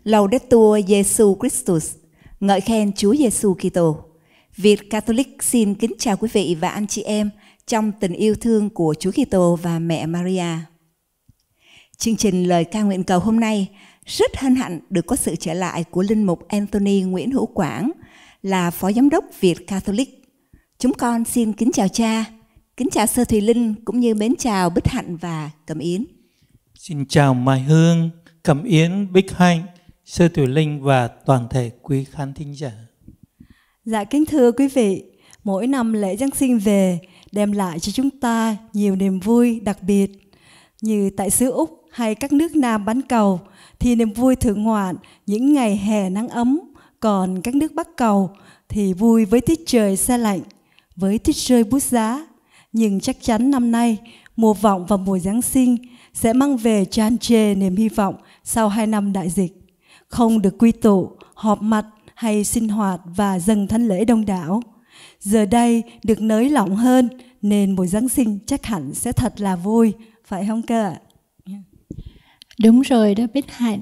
Laudetur Jesus Christus, ngợi khen Chúa Giêsu Kitô. Việt Catholic xin kính chào quý vị và anh chị em trong tình yêu thương của Chúa Kitô và mẹ Maria. Chương trình lời ca nguyện cầu hôm nay rất hân hạnh được có sự trở lại của Linh mục Anthony Nguyễn Hữu Quảng, là Phó Giám đốc Việt Catholic. Chúng con xin kính chào cha, kính chào Sơ Thùy Linh cũng như mến chào Bích Hạnh và Cẩm Yến. Xin chào Mai Hương, Cẩm Yến, Bích Hạnh, Sơ Thùy Linh và toàn thể quý khán thính giả. Dạ kính thưa quý vị, mỗi năm lễ Giáng sinh về đem lại cho chúng ta nhiều niềm vui đặc biệt. Như tại xứ Úc hay các nước Nam bán cầu thì niềm vui thưởng ngoạn những ngày hè nắng ấm, còn các nước Bắc cầu thì vui với tiết trời se lạnh, với tuyết rơi bút giá. Nhưng chắc chắn năm nay mùa vọng và mùa Giáng sinh sẽ mang về tràn trề niềm hy vọng sau 2 năm đại dịch. Không được quy tụ, họp mặt hay sinh hoạt và dâng thánh lễ đông đảo. Giờ đây được nới lỏng hơn nên mùa Giáng sinh chắc hẳn sẽ thật là vui, phải không cơ ạ? Đúng rồi đó Bích Hạnh.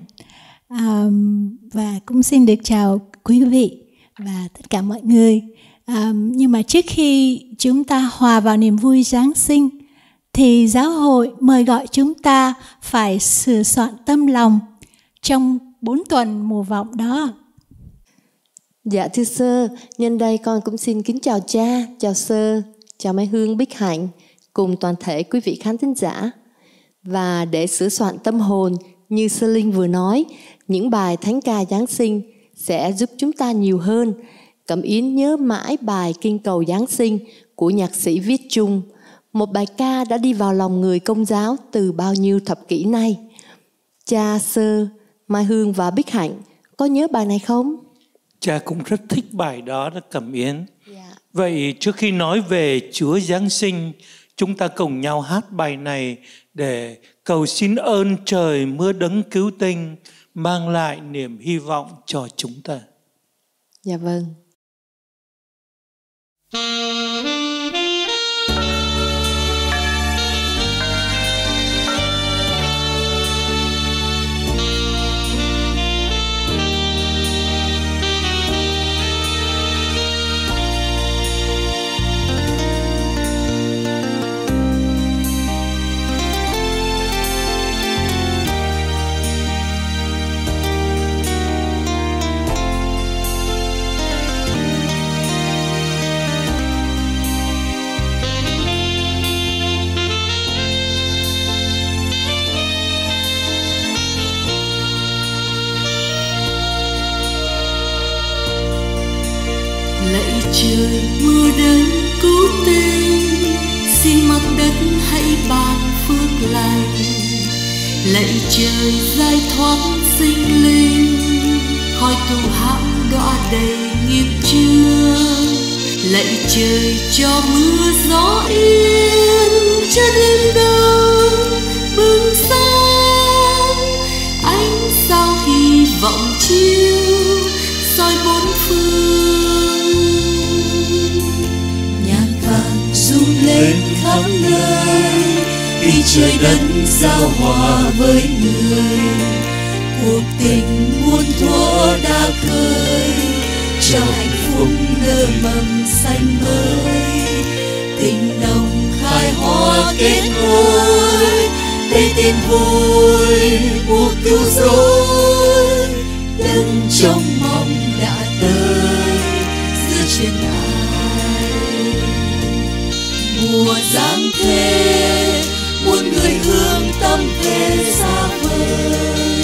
Và cũng xin được chào quý vị và tất cả mọi người. Nhưng mà trước khi chúng ta hòa vào niềm vui Giáng sinh thì giáo hội mời gọi chúng ta phải sửa soạn tâm lòng trong 4 tuần mùa vọng đó. Dạ thưa Sơ, nhân đây con cũng xin kính chào cha, chào Sơ, chào Mai Hương, Bích Hạnh cùng toàn thể quý vị khán thính giả. Và để sửa soạn tâm hồn như Sơ Linh vừa nói, những bài thánh ca Giáng sinh sẽ giúp chúng ta nhiều hơn. Cẩm Yến nhớ mãi bài Kinh cầu Giáng sinh của nhạc sĩ Viết Chung, một bài ca đã đi vào lòng người Công giáo từ bao nhiêu thập kỷ nay. Cha, Sơ, Mai Hương và Bích Hạnh có nhớ bài này không? Cha cũng rất thích bài đó Cẩm Yến. Vậy trước khi nói về Chúa Giáng sinh, chúng ta cùng nhau hát bài này để cầu xin ơn trời mưa đấng cứu tinh mang lại niềm hy vọng cho chúng ta. Dạ vâng. Trời mưa đấng cứu tinh, xin mặt đất hãy ban phước lành. Lạy trời giải thoát sinh linh, khỏi tù hãm đọa đầy nghiệp chướng. Lạy trời cho mưa gió yên, cho đêm đông bừng sáng. Ánh sao hy vọng chiếu soi bốn phương. Rung lên khắp nơi, vì trời đất giao hòa với người. Cuộc tình muôn thuở đã khơi, cho hạnh phúc nở mầm xanh mới. Tình nồng khai hoa kết nối, để tin vui cuộc cứu rỗi. Đấng trong mong đã tới giữa trên ai. Mùa Giáng thế, muôn người hướng tâm về xa vời.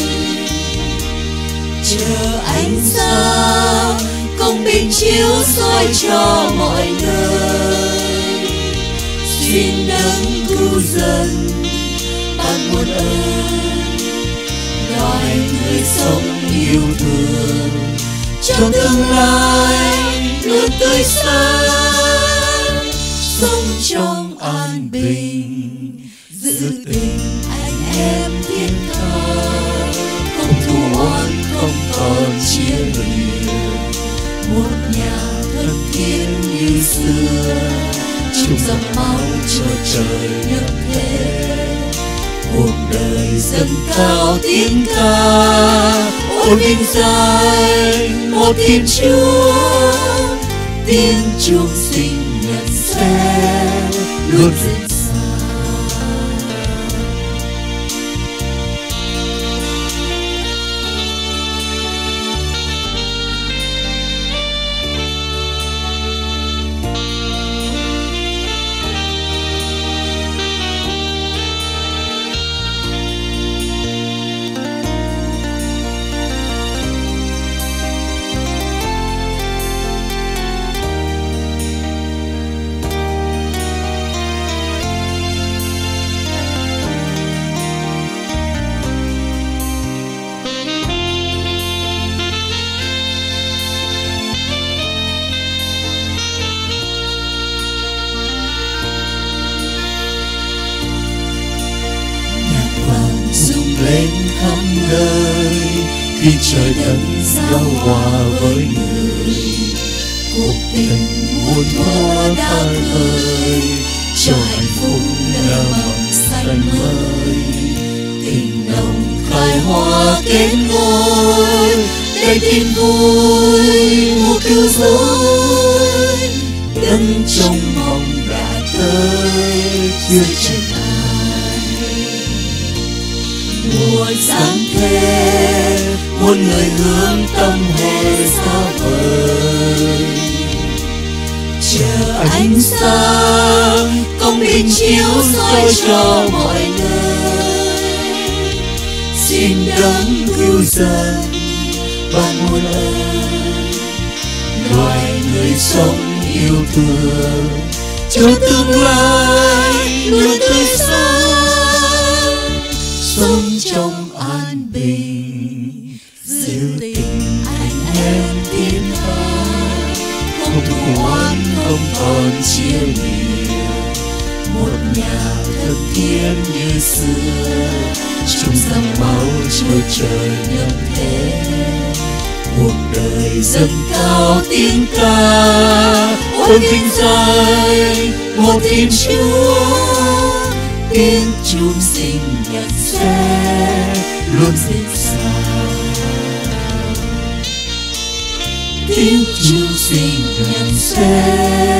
Chờ ánh sáng công bình chiếu soi cho mọi nơi. Xin đấng cứu dân ban muôn ơn, loài người sống yêu thương cho tương lai luôn tươi sáng. Sống trong an bình, giữ tình anh em thiên tha. Không thù oán, không còn chia lìa. Một nhà thân thiết như xưa, chung dòng máu cho trời nhất thế. Cuộc đời dâng cao tiếng ca, ôi vinh danh một Thiên Chúa, tiếng chuông sinh nhật sẽ luôn diễn ra. Lên khắp nơi khi trời đất giao hòa với người, cuộc tình muôn hoa tha thời cho hạnh phúc nở mầm xanh mới, tình nồng khai hoa kết ngôi để tin vui mùa cứu rỗi, đấng trong mong đã tới dưới chân mùa sáng thế, muôn người hướng tâm hồn xa vời, chờ ánh sáng công bình chiếu soi cho mọi nơi. Xin đấng cứu dân ban muôn ơn, loài người sống yêu thương cho tương lai luôn tươi sáng, sống trong an bình dịu tình anh em thiên tha, không thù oán không còn chia lìa, một nhà thân thiết như xưa chung dòng máu trôi trời nhân thế, cuộc đời dâng cao tiếng ca ôi vinh danh một Thiên Chúa, tiếng chuông sinh nhật sẽ luôn diễn ra, tiếng chuông sinh nhật sẽ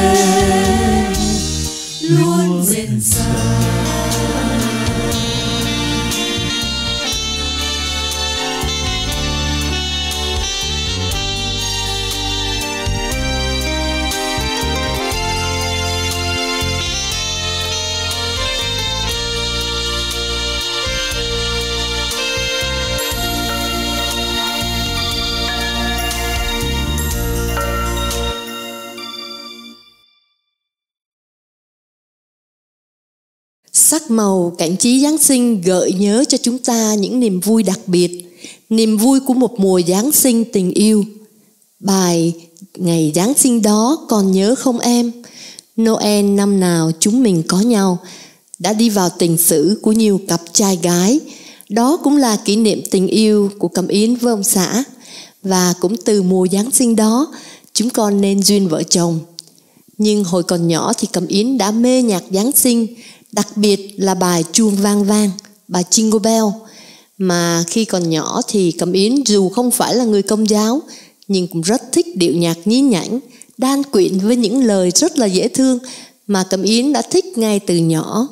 luôn diễn ra. Sắc màu cảnh trí Giáng sinh gợi nhớ cho chúng ta những niềm vui đặc biệt, niềm vui của một mùa Giáng sinh tình yêu. Bài Ngày Giáng sinh đó còn nhớ không em? Noel năm nào chúng mình có nhau đã đi vào tình sử của nhiều cặp trai gái. Đó cũng là kỷ niệm tình yêu của Cẩm Yến với ông xã. Và cũng từ mùa Giáng sinh đó chúng con nên duyên vợ chồng. Nhưng hồi còn nhỏ thì Cẩm Yến đã mê nhạc Giáng sinh, đặc biệt là bài Chuông Vang Vang, bài Jingle Bell. Mà khi còn nhỏ thì Cẩm Yến dù không phải là người Công giáo nhưng cũng rất thích điệu nhạc nhí nhảnh, đan quyện với những lời rất là dễ thương mà Cẩm Yến đã thích ngay từ nhỏ.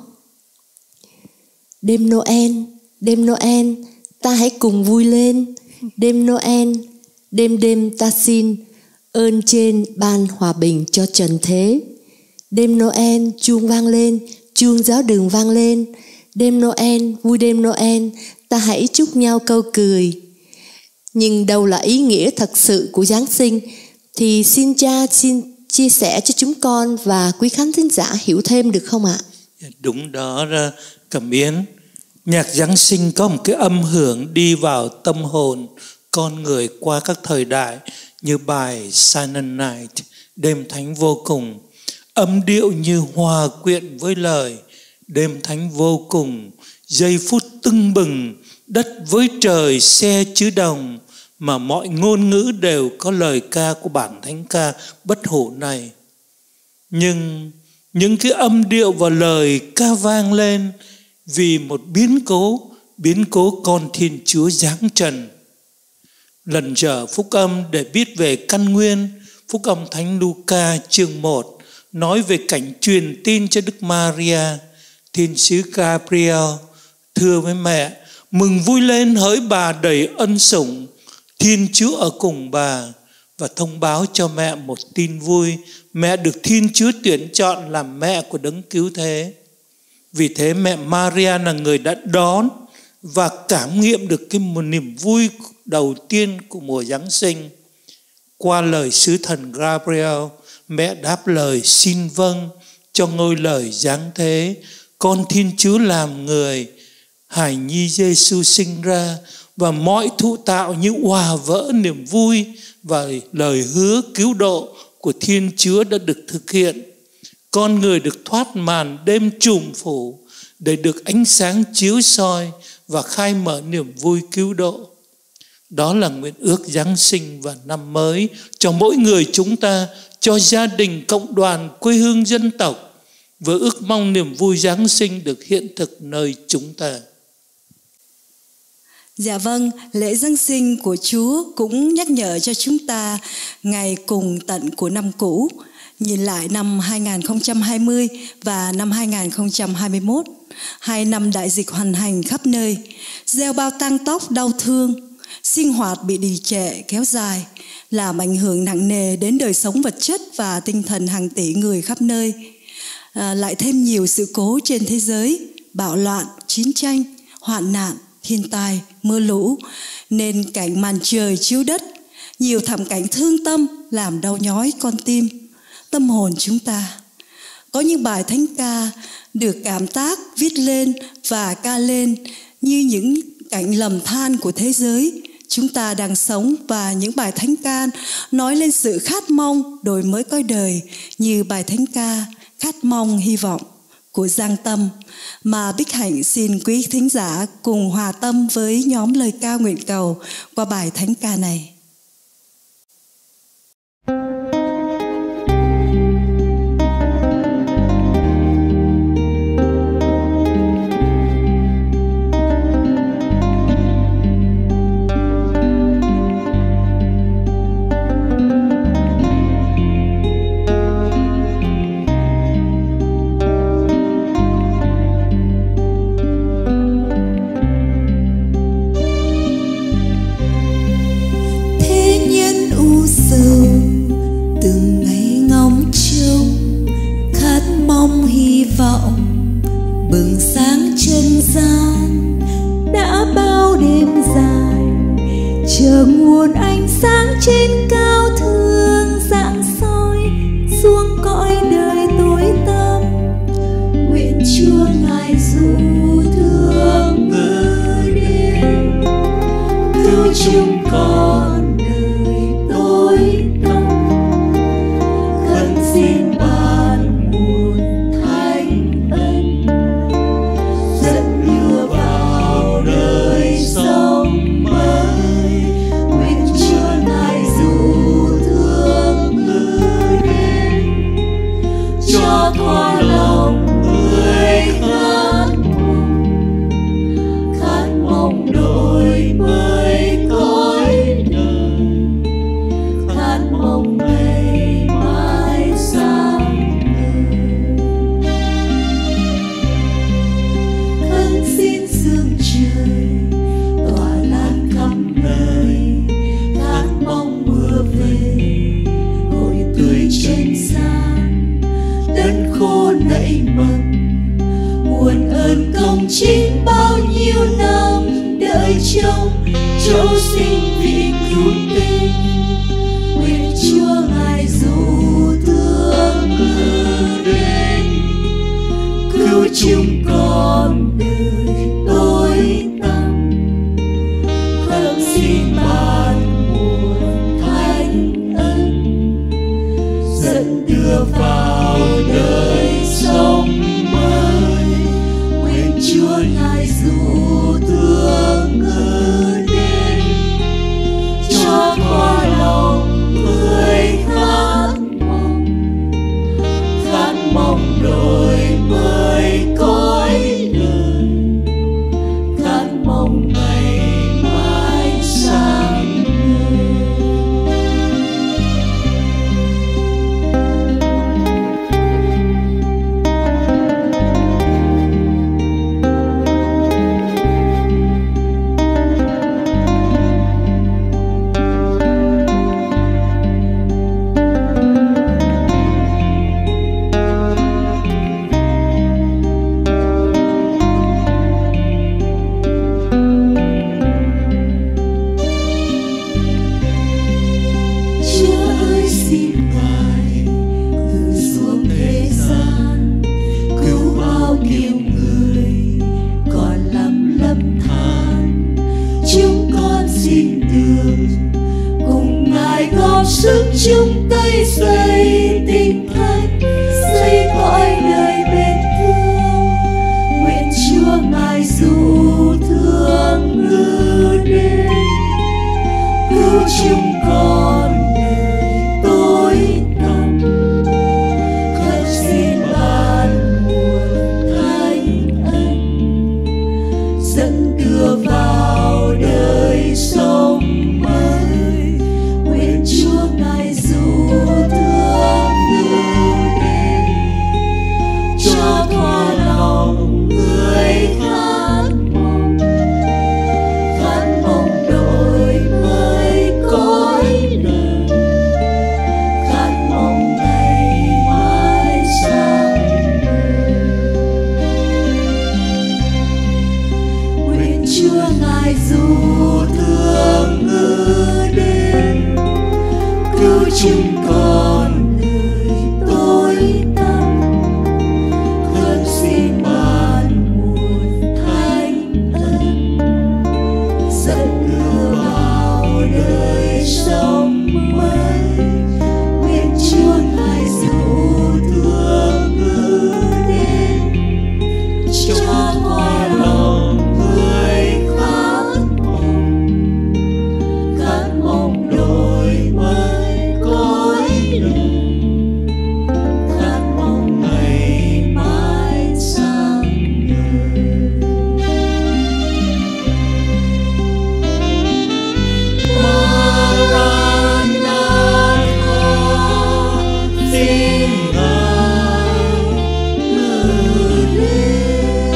Đêm Noel, ta hãy cùng vui lên. Đêm Noel, đêm ta xin ơn trên ban hòa bình cho trần thế. Đêm Noel, chuông vang lên, chuông giáo đường vang lên. Đêm Noel, vui đêm Noel, ta hãy chúc nhau câu cười. Nhưng đâu là ý nghĩa thật sự của Giáng sinh thì xin cha chia sẻ cho chúng con và quý khán thính giả hiểu thêm được không ạ? Đúng đó Cẩm Yến. Nhạc Giáng sinh có một cái âm hưởng đi vào tâm hồn con người qua các thời đại, như bài Silent Night, đêm thánh vô cùng. Âm điệu như hòa quyện với lời, đêm thánh vô cùng. Giây phút tưng bừng, đất với trời xe chữ đồng, mà mọi ngôn ngữ đều có lời ca của bản thánh ca bất hủ này. Nhưng những cái âm điệu và lời ca vang lên vì một biến cố con Thiên Chúa giáng trần. lần dở phúc âm để biết về căn nguyên. Phúc âm Thánh Luca chương 1 nói về cảnh truyền tin cho Đức Maria. Thiên sứ Gabriel thưa với mẹ: mừng vui lên hỡi bà đầy ân sủng, Thiên Chúa ở cùng bà. Và thông báo cho mẹ một tin vui: mẹ được Thiên Chúa tuyển chọn làm mẹ của Đấng Cứu Thế. Vì thế mẹ Maria là người đã đón và cảm nghiệm được một niềm vui đầu tiên của mùa Giáng sinh. Qua lời sứ thần Gabriel, mẹ đáp lời xin vâng cho ngôi lời giáng thế. Con Thiên Chúa làm người, hài nhi Giêsu sinh ra, và mọi thụ tạo như hòa vỡ niềm vui và lời hứa cứu độ của Thiên Chúa đã được thực hiện. Con người được thoát màn đêm trùm phủ để được ánh sáng chiếu soi và khai mở niềm vui cứu độ. Đó là nguyện ước Giáng sinh và năm mới cho mỗi người chúng ta, cho gia đình, cộng đoàn, quê hương dân tộc, với ước mong niềm vui Giáng sinh được hiện thực nơi chúng ta. Dạ vâng, lễ Giáng sinh của Chúa cũng nhắc nhở cho chúng ta ngày cùng tận của năm cũ, nhìn lại năm 2020 và năm 2021, 2 năm đại dịch hoành hành khắp nơi, gieo bao tang tóc đau thương, sinh hoạt bị trì trệ kéo dài, làm ảnh hưởng nặng nề đến đời sống vật chất và tinh thần hàng tỷ người khắp nơi. Lại thêm nhiều sự cố trên thế giới, bạo loạn, chiến tranh, hoạn nạn, thiên tai, mưa lũ, nên cảnh màn trời chiếu đất, nhiều thảm cảnh thương tâm làm đau nhói con tim, tâm hồn chúng ta. Có những bài thánh ca được cảm tác viết lên và ca lên như những cảnh lầm than của thế giới chúng ta đang sống, và những bài thánh ca nói lên sự khát mong đổi mới cõi đời, như bài thánh ca Khát Mong Hy Vọng của Giang Tâm, mà Bích Hạnh xin quý thính giả cùng hòa tâm với nhóm lời ca nguyện cầu qua bài thánh ca này. Bừng sáng chân gian đã bao đêm dài, chờ nguồn ánh sáng trên cao thương rạng soi xuống cõi đời tối tăm. Nguyện Chúa ngài dù thương ngự đến, cứu chúng con đời tối tăm. Khẩn xin ban nguồn thánh ân, dẫn đưa vào đời sống mới. Nguyện Chúa ngài dù thương ngự đến, cho thỏa lòng người khát mong đổi mới cõi đời, khát mong ngày mai sáng ngời. Khấn xin sương trời tỏa lan khắp nơi, khát mong mưa về hội tươi trên gian. Đất khô nảy mầm muôn ơn công chính, bao nhiêu năm đợi trông châu sinh vị cứu tinh. Nguyện Chúa ngài dù thương ngự đến, cứu chúng con đời tối tăm. Khẩn xin ban nguồn thánh ân, dẫn đưa vào đời sống mới. Nguyện Chúa ngài dù thương ngự đến, cho thỏa lòng người khát mong đổi mới cõi đời, chung tay xây tình thân, xây cõi đời bên thương. Nguyện Chúa ngài dù thương ngự đến, cứu chúng con đời tối tăm, khất xin ban nguồn thánh ân, dẫn đưa vào đời sống mới. Nguyện Chúa ngài dù thương ngự đến, cho thỏa lòng người khát mong đổi mới cõi đời, khát mong ngày mai sáng ngời. Nguyện Chúa ngài dù thương ngự đến, cứu chúng con người tối tăm, khẩn xin ban nguồn thánh ân, dẫn đưa vào đời sống mới. Nguyện Chúa ngài dù thương ngự đến, cho thỏa lòng người khát mong đổi mới cõi đời, khát mong ngày mai sáng ngời. Maranatha, xin ngài ngự đến.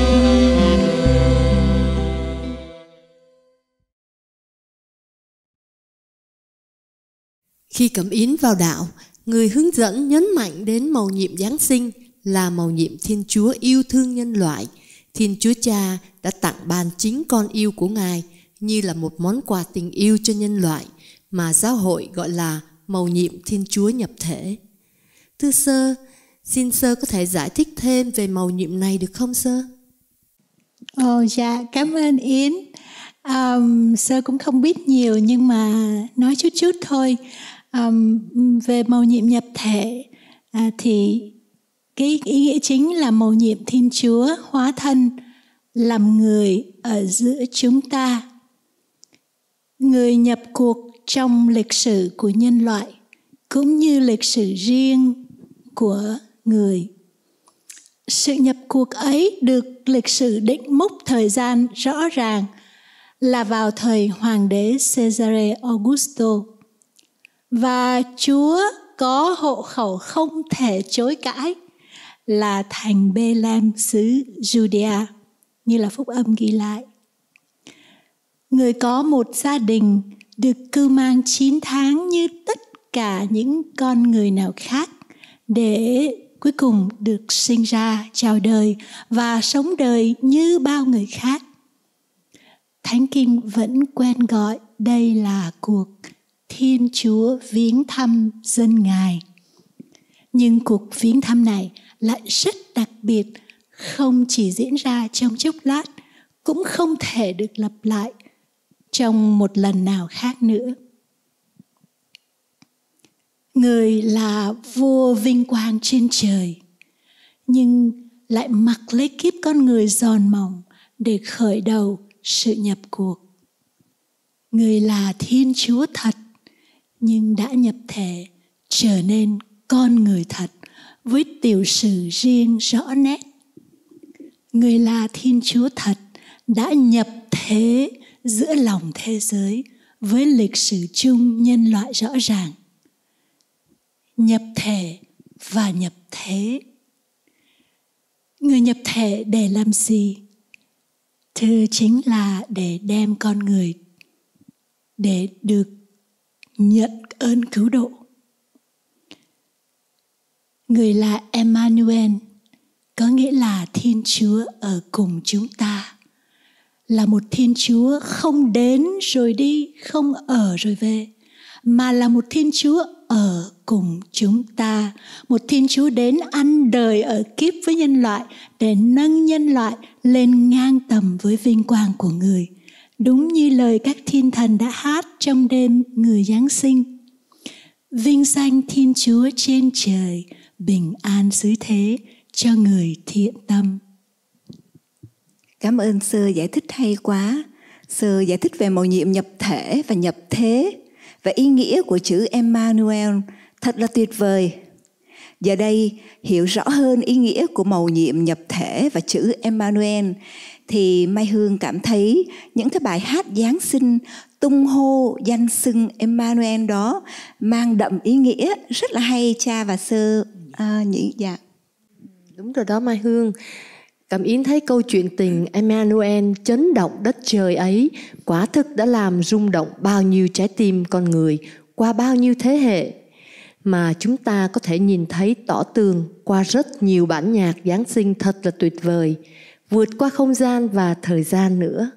Khi cẩm yến vào đạo, người hướng dẫn nhấn mạnh đến mầu nhiệm Giáng sinh là mầu nhiệm Thiên Chúa yêu thương nhân loại. Thiên Chúa Cha đã tặng ban chính con yêu của Ngài như là một món quà tình yêu cho nhân loại mà giáo hội gọi là mầu nhiệm Thiên Chúa nhập thể. Thưa Sơ, xin Sơ có thể giải thích thêm về mầu nhiệm này được không Sơ? Dạ, cảm ơn Yến. Sơ cũng không biết nhiều nhưng mà nói chút thôi. Về mầu nhiệm nhập thể thì cái ý nghĩa chính là mầu nhiệm Thiên Chúa hóa thân làm người ở giữa chúng ta. Người nhập cuộc trong lịch sử của nhân loại cũng như lịch sử riêng của người. Sự nhập cuộc ấy được lịch sử định mốc thời gian rõ ràng là vào thời Hoàng đế Caesare Augusto. Và Chúa có hộ khẩu không thể chối cãi là thành Bethlehem xứ Judea, như là phúc âm ghi lại. Người có một gia đình được cưu mang 9 tháng như tất cả những con người nào khác, để cuối cùng được sinh ra, chào đời và sống đời như bao người khác. Thánh Kinh vẫn quen gọi đây là cuộc Thiên Chúa viếng thăm dân Ngài. Nhưng cuộc viếng thăm này lại rất đặc biệt, không chỉ diễn ra trong chốc lát, cũng không thể được lặp lại trong một lần nào khác nữa. Người là vua vinh quang trên trời, nhưng lại mặc lấy kiếp con người giòn mỏng để khởi đầu sự nhập cuộc. Người là Thiên Chúa thật, nhưng đã nhập thể trở nên con người thật với tiểu sử riêng rõ nét. Người là Thiên Chúa thật đã nhập thế giữa lòng thế giới với lịch sử chung nhân loại rõ ràng. Nhập thể và nhập thế. Người nhập thể để làm gì? Thưa, chính là để đem con người để được nhận ơn cứu độ. Người là Emmanuel, có nghĩa là Thiên Chúa ở cùng chúng ta. Là một Thiên Chúa không đến rồi đi, không ở rồi về, mà là một Thiên Chúa ở cùng chúng ta. Một Thiên Chúa đến ăn đời ở kiếp với nhân loại để nâng nhân loại lên ngang tầm với vinh quang của người. Đúng như lời các thiên thần đã hát trong đêm người Giáng sinh. vinh danh Thiên Chúa trên trời, bình an xứ thế cho người thiện tâm. Cảm ơn Sơ giải thích hay quá. Sơ giải thích về mầu nhiệm nhập thể và nhập thế và ý nghĩa của chữ Emmanuel thật là tuyệt vời. Giờ đây hiểu rõ hơn ý nghĩa của mầu nhiệm nhập thể và chữ Emmanuel thì Mai Hương cảm thấy những cái bài hát Giáng sinh tung hô danh xưng Emmanuel đó mang đậm ý nghĩa rất là hay cha và Sơ nhỉ? Dạ. Đúng rồi đó Mai Hương. Cảm Yến thấy câu chuyện tình Emmanuel chấn động đất trời ấy quả thực đã làm rung động bao nhiêu trái tim con người qua bao nhiêu thế hệ, mà chúng ta có thể nhìn thấy tỏ tường qua rất nhiều bản nhạc Giáng sinh thật là tuyệt vời, vượt qua không gian và thời gian nữa.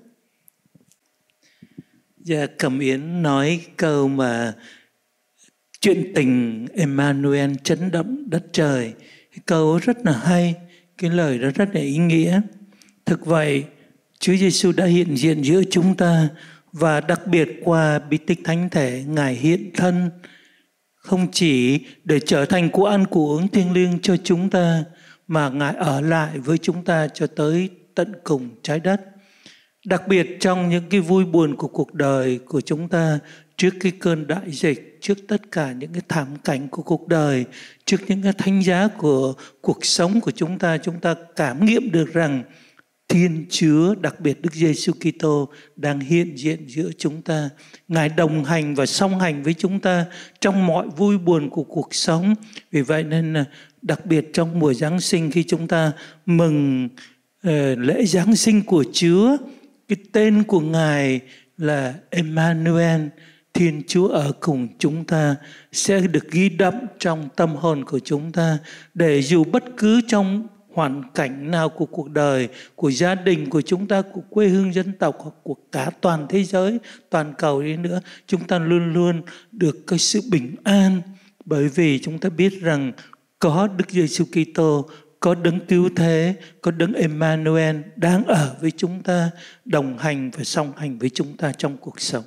Dạ, Cẩm Yến nói câu mà chuyện tình Emmanuel chấn động đất trời, cái câu rất là hay, cái lời đó rất là ý nghĩa. Thực vậy, Chúa Giêsu đã hiện diện giữa chúng ta, và đặc biệt qua bí tích thánh thể, Ngài hiện thân không chỉ để trở thành của ăn của uống thiêng liêng cho chúng ta, mà Ngài ở lại với chúng ta cho tới tận cùng trái đất. Đặc biệt trong những cái vui buồn của cuộc đời của chúng ta, trước cái cơn đại dịch, trước tất cả những cái thảm cảnh của cuộc đời, trước những cái thánh giá của cuộc sống của chúng ta cảm nghiệm được rằng Thiên Chúa, đặc biệt Đức Giêsu Kitô đang hiện diện giữa chúng ta. Ngài đồng hành và song hành với chúng ta trong mọi vui buồn của cuộc sống. Vì vậy nên đặc biệt trong mùa Giáng sinh, khi chúng ta mừng lễ Giáng sinh của Chúa, cái tên của Ngài là Emmanuel, Thiên Chúa ở cùng chúng ta, sẽ được ghi đậm trong tâm hồn của chúng ta, để dù bất cứ trong hoàn cảnh nào của cuộc đời, của gia đình của chúng ta, của quê hương dân tộc, hoặc của cả toàn thế giới, toàn cầu đi nữa, chúng ta luôn luôn được cái sự bình an, bởi vì chúng ta biết rằng có Đức Giêsu Kitô, có Đấng Cứu Thế, có Đấng Emmanuel đang ở với chúng ta, đồng hành và song hành với chúng ta trong cuộc sống.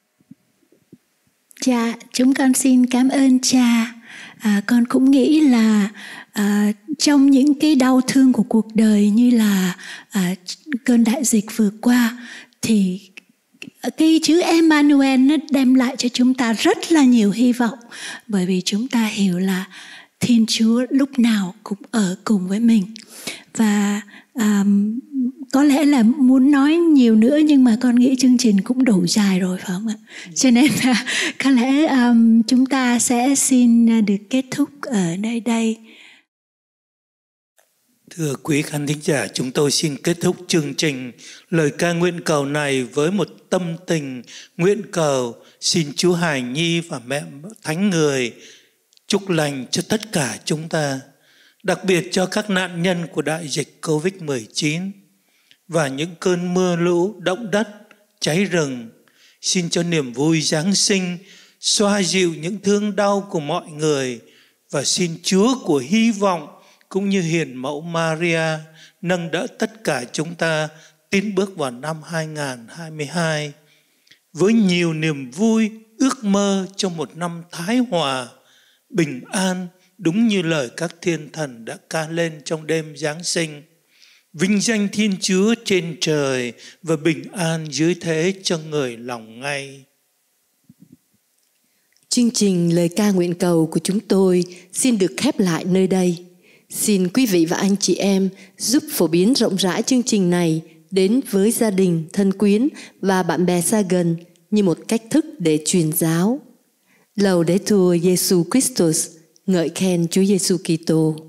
Dạ, chúng con xin cảm ơn cha. Con cũng nghĩ là trong những cái đau thương của cuộc đời như là cơn đại dịch vừa qua, thì cái chữ Emmanuel nó đem lại cho chúng ta rất là nhiều hy vọng, bởi vì chúng ta hiểu là Thiên Chúa lúc nào cũng ở cùng với mình. Và có lẽ là muốn nói nhiều nữa, nhưng mà con nghĩ chương trình cũng đủ dài rồi, phải không ạ? Cho nên là có lẽ chúng ta sẽ xin được kết thúc ở nơi đây. Thưa quý khán thính giả, chúng tôi xin kết thúc chương trình lời ca nguyện cầu này với một tâm tình nguyện cầu xin Chúa Hài Nhi và Mẹ Thánh Người chúc lành cho tất cả chúng ta, đặc biệt cho các nạn nhân của đại dịch Covid-19 và những cơn mưa lũ, động đất, cháy rừng. Xin cho niềm vui Giáng sinh xoa dịu những thương đau của mọi người, và xin Chúa của hy vọng cũng như Hiền Mẫu Maria nâng đỡ tất cả chúng ta tiến bước vào năm 2022 với nhiều niềm vui, ước mơ trong một năm thái hòa, bình an, đúng như lời các thiên thần đã ca lên trong đêm Giáng sinh. Vinh danh Thiên Chúa trên trời và bình an dưới thế cho người lòng ngay. Chương trình lời ca nguyện cầu của chúng tôi xin được khép lại nơi đây. Xin quý vị và anh chị em giúp phổ biến rộng rãi chương trình này đến với gia đình, thân quyến và bạn bè xa gần như một cách thức để truyền giáo. Laudetur Jesus Christus, ngợi khen Chúa Giêsu Kitô.